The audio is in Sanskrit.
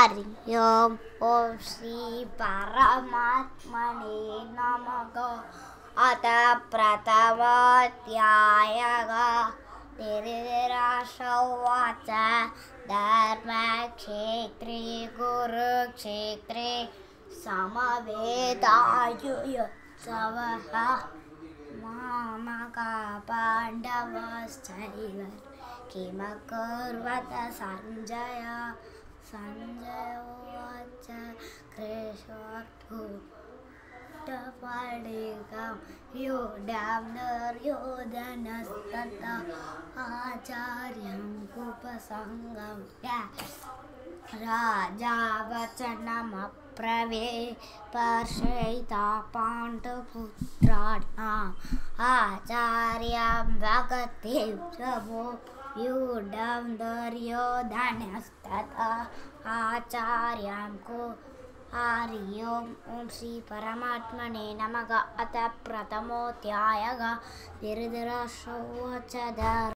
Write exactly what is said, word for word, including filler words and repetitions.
हरि ओम ओम श्री परमात्मने नमः। अथ प्रथमोऽध्यायः। धृतराष्ट्रोवाच धर्मक्षेत्रे कुरुक्षेत्रे समवेतायुयुत्सवः मामका पाण्डवश्चैव किमकुर्वत सञ्जय। सञ्जय उवाच कृष्णोक्तफलितं व्यूढं दुर्योधनस्तथा आचार्यं कुपसंगम्य राजा वचनमब्रवीत् पर्षयिता पाण्डुपुत्राणाम् आचार्यं भगवद्भ्यो व्यूढं दुर्योधनस्तथा आचार्यं को हरि ओम ओम श्री परमात्मने नमः। अथ प्रथमोऽध्यायः। धृतराष्ट्रोवाच